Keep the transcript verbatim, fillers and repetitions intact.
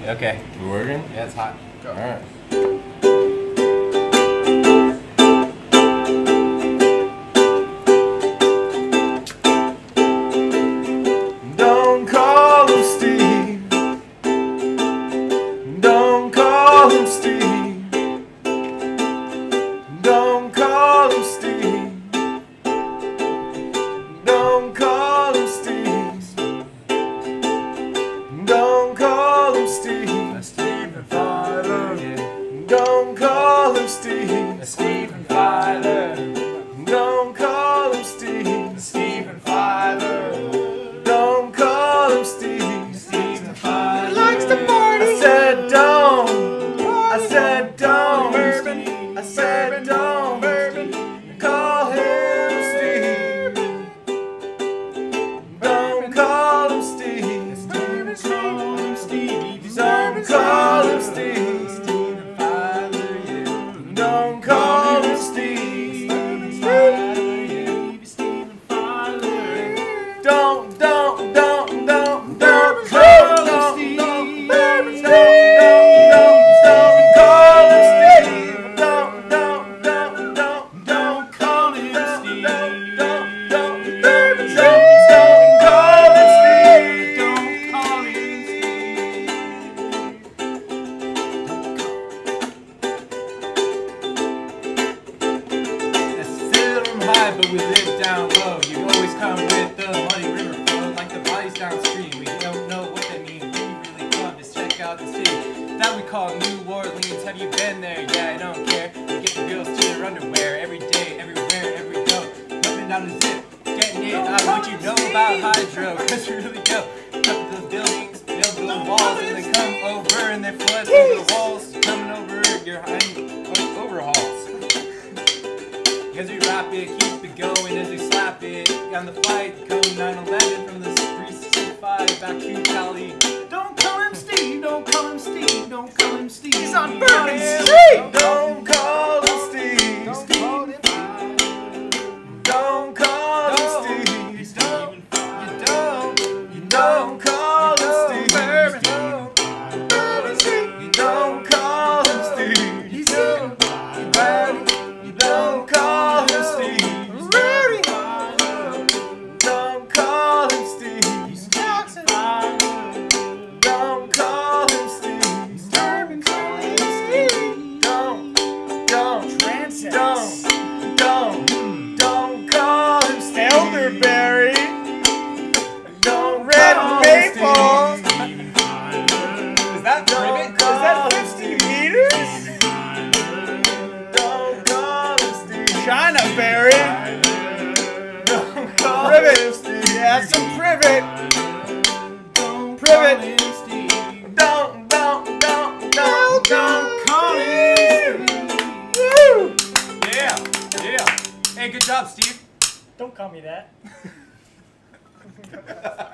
Okay. You working? Yeah, it's hot. Go. All right. Don't call him Steve. Don't call him Steve. Don't call him Steve. Don't call him Steve. Don't call him Steve. Stephen Pfeiler. Don't call him Steve. Stephen Pfeiler. Don't call him Steve. Stephen Pfeiler. Don't call him Steve. Stephen Pfeiler. He likes to party. I said don't. I said don't. Bourbon. I said don't. Bourbon. Call him Steve. Don't call him Steve. Don't call him Steve. Don't call him Steve. Stephen Pfeiler, yeah. Don't call him Steve. Stephen Pfeiler. Don't, don't, don't, don't, don't call him Steve. Don't, don't, don't call him Steve. Don't, don't, don't, don't, don't call him Steve. Don't, don't, don't, don't, don't call him Steve. Don't call him Steve. Still room high, but we live down low. You always come with the muddy river flow, like the bodies downstream. We don't know what they mean. We really come to check out the city that we call New Orleans. Have you been there? Yeah, I don't care. We get the girls to their underwear every day, everywhere, every go. Jumping down the zip, getting it out of what you know about hydro. Cause we really go up to the buildings, build the walls, and they come over and they flood through the walls, coming over your overhauls. Cause we rap it, keep it going as we slap it. On the flight, code nine eleven from the three sixty-five back to Cali. Don't call him Steve, don't call him Steve, don't call him Steve. He's on Bourbon Street! Don't call him Steve. Don't call him Don't call him Steve. Stephen Pfeiler. You don't, you Don't call him Steve. Bourbon. Don't call him Steve. You don't, You don't call him Steve. Don't call him Steve. Don't call him Steve. Don't, don't, don't, don't, don't call him Steve. Elderberry, Don't red call him maple. Steve. Is that Don't privet? call is that him fifty Steve. meters? Don't call him Steve. China berry, Don't call Privet. him Steve. yeah, some privet. Don't Privet. call him Steve. Don't, don't, don't, don't, don't Call him Steve. Woo! Yeah, yeah. Hey, good job, Steve. Don't call me that.